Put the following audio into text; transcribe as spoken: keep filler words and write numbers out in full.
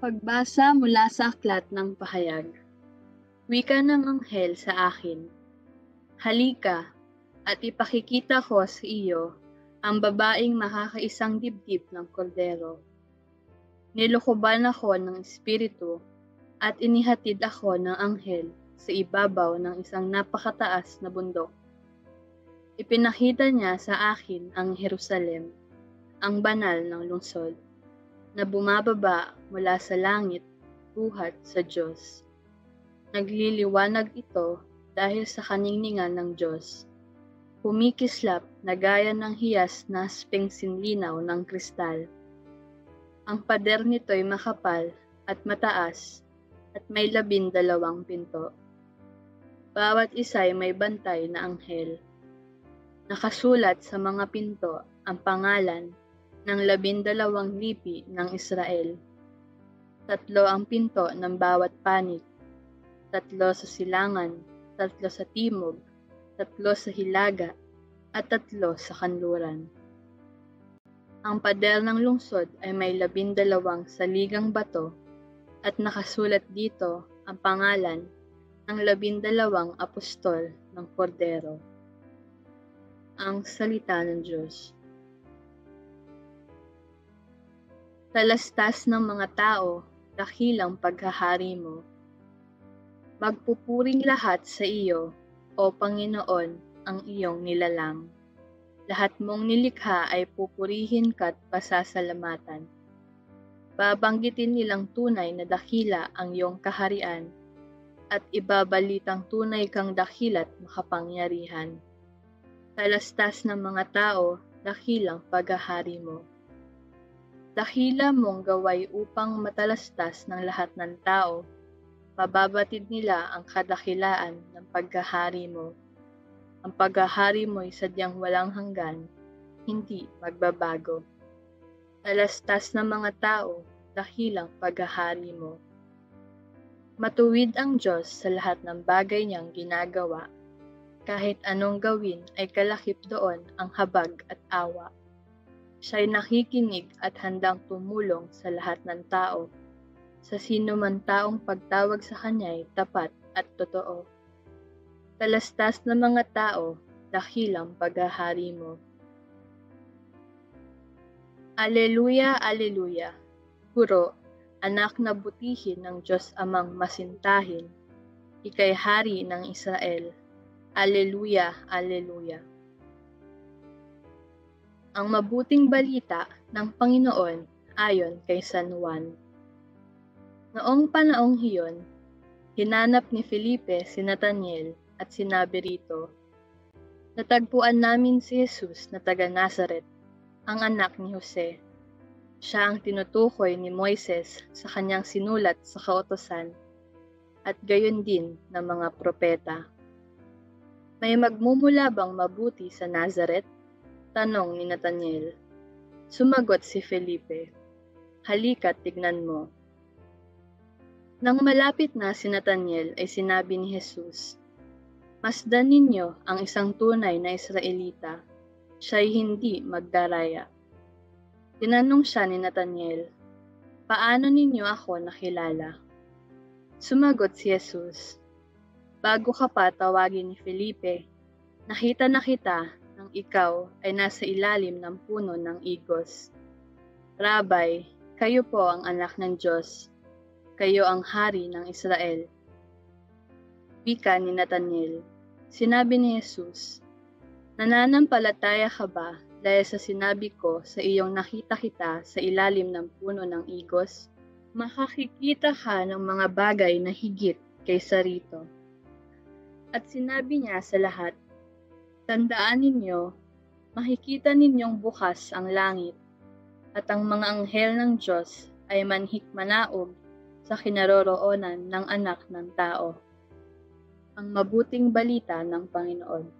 Pagbasa mula sa aklat ng pahayag. Wika ng anghel sa akin, halika at ipakikita ko sa iyo ang babaeng makakaisang dibdib ng kordero. Nilukuban ako ng espiritu at inihatid ako ng anghel sa ibabaw ng isang napakataas na bundok. Ipinakita niya sa akin ang Jerusalem, ang banal ng lungsod, na bumababa mula sa langit buhat sa Diyos. Nagliliwanag ito dahil sa kaningningan ng Diyos. Kumikislap na gaya ng hiyas na spengsinlinaw ng kristal. Ang pader nito'y makapal at mataas at may labindalawang pinto. Bawat isa'y may bantay na anghel. Nakasulat sa mga pinto ang pangalan ng labindalawang lipi ng Israel. Tatlo ang pinto ng bawat panig, tatlo sa silangan, tatlo sa timog, tatlo sa hilaga, at tatlo sa kanluran. Ang pader ng lungsod ay may labindalawang saligang bato at nakasulat dito ang pangalan ng labindalawang apostol ng kordero. Ang salita ng Diyos. Talastas ng mga tao, dakilang paghahari mo. Magpupuring lahat sa iyo, o Panginoon, ang iyong nilalang. Lahat mong nilikha ay pupurihin ka't pasasalamatan. Babanggitin nilang tunay na dakila ang iyong kaharian, at ibabalitang tunay kang dakila't makapangyarihan. Talastas ng mga tao, dakilang paghahari mo. Dakila mong gaway upang matalastas ng lahat ng tao, mababatid nila ang kadakilaan ng paghahari mo. Ang paghahari mo'y sadyang walang hanggan, hindi magbabago. Talastas ng mga tao, dakilang paghahari mo. Matuwid ang Diyos sa lahat ng bagay niyang ginagawa. Kahit anong gawin ay kalakip doon ang habag at awa. Siya'y nakikinig at handang tumulong sa lahat ng tao. Sa sino man taong pagtawag sa kanya'y tapat at totoo. Talastas ng mga tao, dakilang paghahari mo. Aleluya, aleluya. Puro, anak na butihin ng Diyos Amang masintahin. Ika'y hari ng Israel. Aleluya, aleluya. Ang mabuting balita ng Panginoon ayon kay San Juan. Noong panaong hiyon, hinanap ni Felipe si Nathaniel at sinabi rito, natagpuan namin si Jesus na taga Nazaret, ang anak ni Jose. Siya ang tinutukoy ni Moises sa kanyang sinulat sa kautusan, at gayon din ng mga propeta. May magmumula bang mabuti sa Nazaret? Tanong ni Nathaniel. Sumagot si Felipe, halika tignan mo. Nang malapit na si Nathaniel ay sinabi ni Jesus, masdan ninyo ang isang tunay na Israelita, siya'y hindi magdaraya. Tinanong siya ni Nathaniel, paano ninyo ako nakilala? Sumagot si Jesus, bago ka pa tawagin ni Felipe, nakita na kita nang ikaw ay nasa ilalim ng puno ng igos. Rabay, kayo po ang anak ng Diyos, kayo ang hari ng Israel. Wika ni Nathaniel, sinabi ni Jesus, nananampalataya ka ba dahil sa sinabi ko sa iyong nakita kita sa ilalim ng puno ng igos? Makakikita ka ng mga bagay na higit kaysa rito. At sinabi niya sa lahat, tandaan ninyo, makikita ninyong bukas ang langit, at ang mga anghel ng Diyos ay manhik-manaog sa kinaroroonan ng anak ng tao. Ang mabuting balita ng Panginoon.